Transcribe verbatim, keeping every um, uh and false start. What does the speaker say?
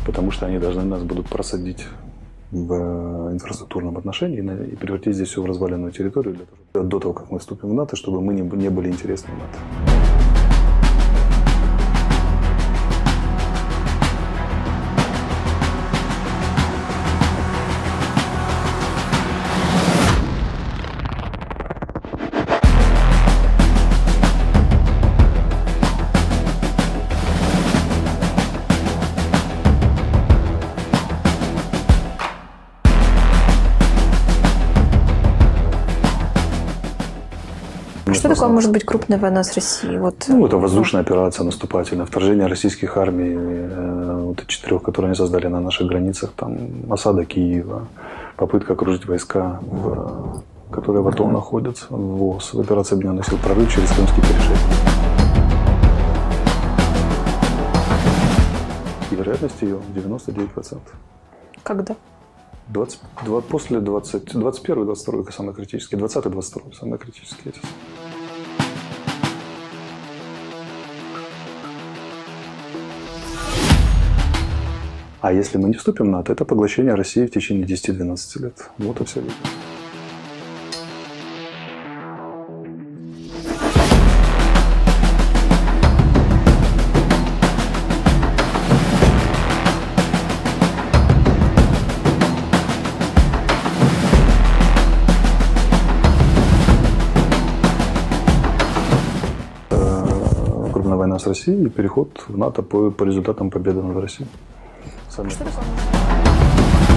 потому что они должны нас будут просадить в инфраструктурном отношении и превратить здесь все в разваленную территорию для того, до того, как мы вступим в НАТО, чтобы мы не, не были интересны НАТО. Что такое может быть крупная война с Россией? Вот, ну, это воздушная операция наступательная, вторжение российских армий, э, вот четырех, которые они создали на наших границах, там, осада Киева, попытка окружить войска, в, которые в АТО находятся, ВОС, операция Объединенных сил, прорыв через Крымский перешейк. И вероятность ее девяносто девять процентов. Когда? двадцать, двадцать, после двадцать, двадцать первый двадцать второй самые критические, двадцатый двадцать второй самые критические. А если мы не вступим в НАТО, это поглощение России в течение десяти-двенадцати лет. Вот и вся видео. Крупная война с Россией и переход в НАТО по, по результатам победы над Россией. Что такое?